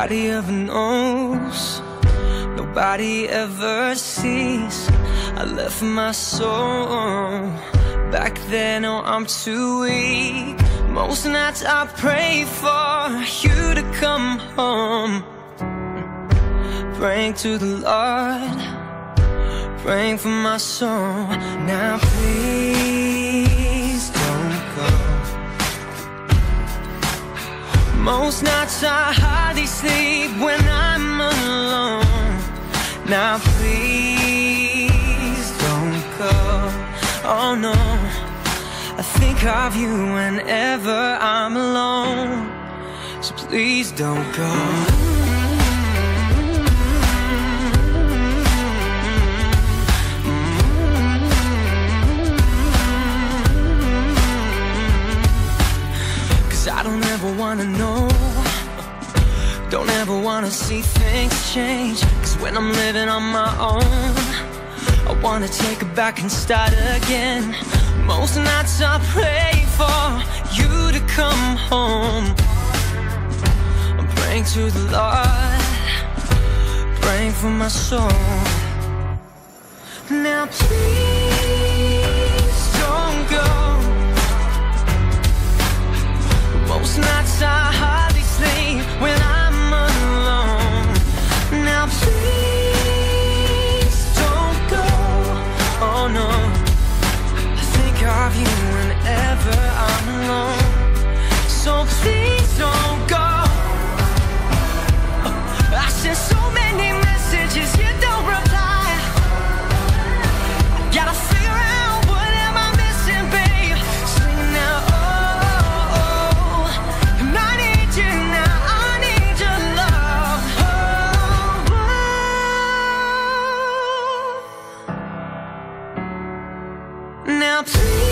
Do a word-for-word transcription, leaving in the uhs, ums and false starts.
Nobody ever knows, nobody ever sees. I left my soul back then, oh I'm too weak. Most nights I pray for you to come home, praying to the Lord, praying for my soul. Now please don't go. Most nights I hardly sleep when I'm alone. Now please don't go. Oh no, I think of you whenever I'm alone. So please don't go. I don't ever wanna know, don't ever wanna see things change. Cause when I'm living on my own, I wanna take it back and start again. Most nights I pray for you to come home. I'm praying to the Lord, praying for my soul. Now please don't go. Most nights I hardly sleep when I'm alone. Now please don't go. Oh no, I think of you whenever I'm alone. So please don't go. I sent so many messages, you don't reply. I gotta figure out what am I missing, babe. Sing now. Now please